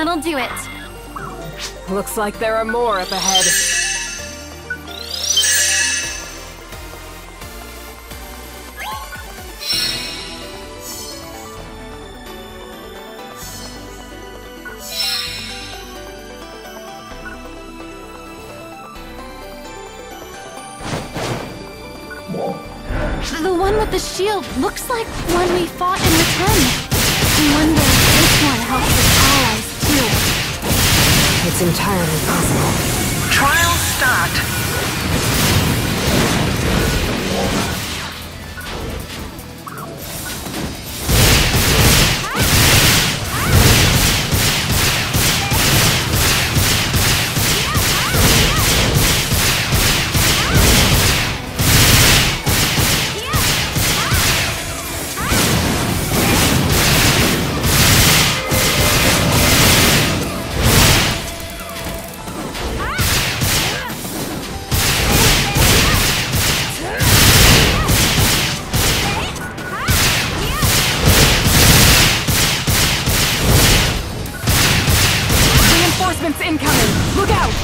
That'll do it. Looks like there are more up ahead. The one with the shield looks like one we fought in the 10. I wonder if this one helps its allies too. It's entirely possible. Trials start. Reinforcements incoming! Look out!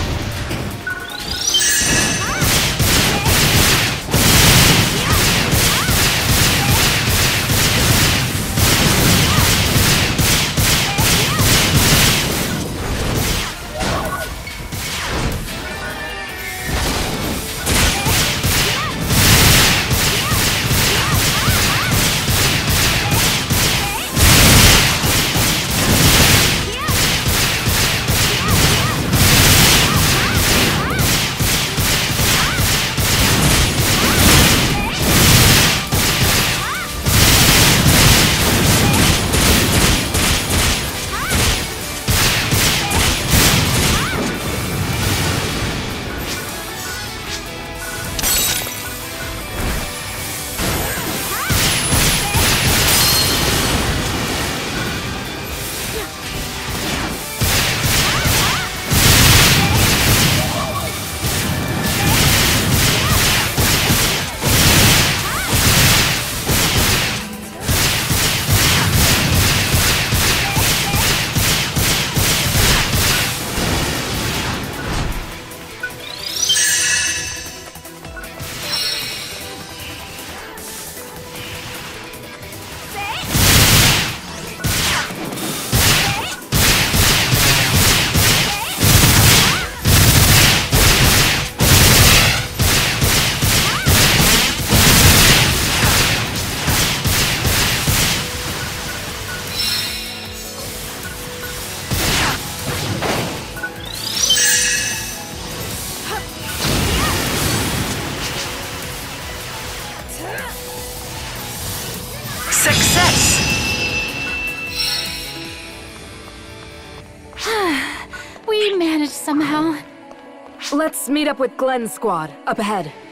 Success! We managed somehow. Let's meet up with Glenn's squad, up ahead.